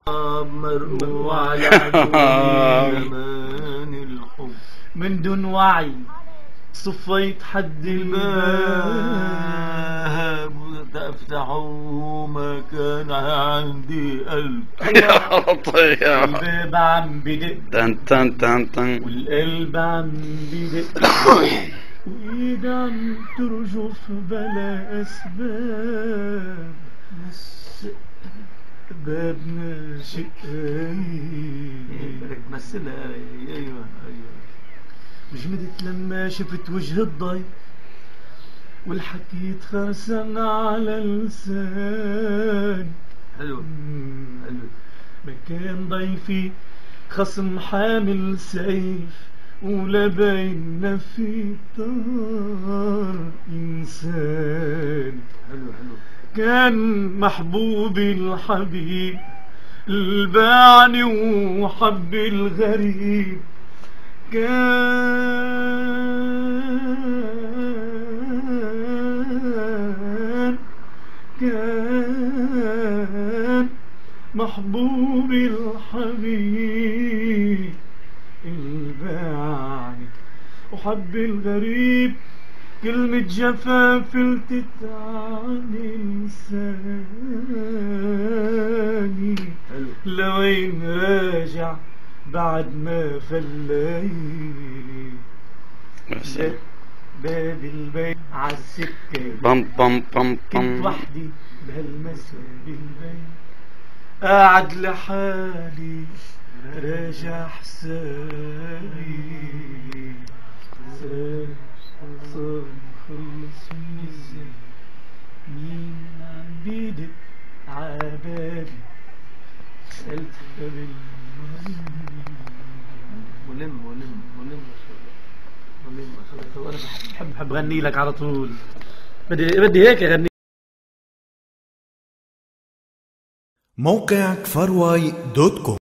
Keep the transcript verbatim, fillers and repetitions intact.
مرقوع على زمان الحب من دون وعي صفيت حد الباب افتحوا ما كان عندي قلب الباب عم بدق تن تن تن تن والقلب عم بدق وايد عم ترجف بلا اسباب بابنا شقاي بدك تمثلها. ايوه ايوه جمدت لما شفت وجه الضي والحكي تخرسن على لسان. حلو حلو. مكان ضيفي خصم حامل سيف ولا بيننا في طار إنسان. حلو حلو. كان محبوبي الحبيب الباعني وحب الغريب كان كان محبوبي الحبيب الباعني وحب الغريب كلمة جفا فلتت عن لساني. لوين راجع بعد ما فلاي باب البيت عالسكة بم بم بم كنت بم وحدي بهالمساء بالبيت قاعد لحالي راجع حسابي صار مخلص من الزين مين عم بيدق عبابي سألت قبل ملم ملم ملم ما شاء الله ملم ما شاء الله. انا بحب بحب غني لك على طول. بدي بدي هيك اغني. موقع كفر واي دوت كوم